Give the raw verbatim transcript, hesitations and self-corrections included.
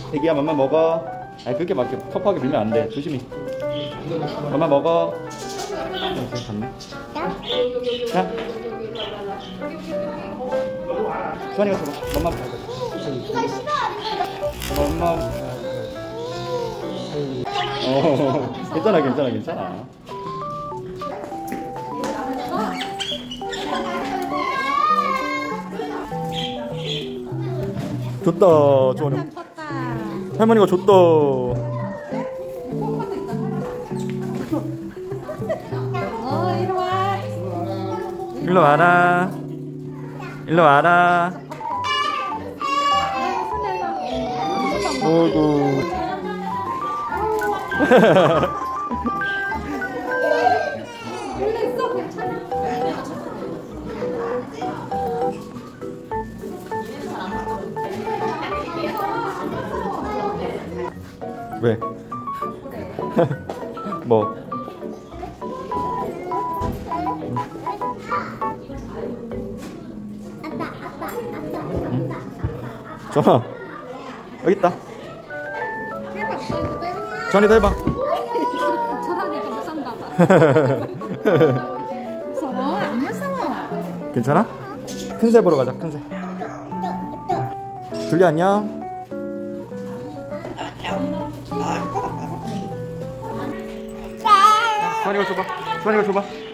애기야 맘마 먹어. 아니 그렇게 막 이렇게 퍽퍽하게 밀면 안 돼. 조심히. 맘마 먹어. 갔네. 자. 수환이가 줘봐. 맘마. 맘마. 어, 괜찮아 괜찮아 괜찮아. 줬다 주원이. 할머니가 줬다. 어 이리 와. 일로 와라. 일로 와라. 어이구. 왜? 뭐? 응? 전화 여기 있다. 전이도 해봐. 저라니까 무서운가 봐. 무서워? 안 무서워. 괜찮아? 큰 새 보러 가자. 큰 새. 둘리 안녕. 수환이가 줘봐. 수환이가 줘봐.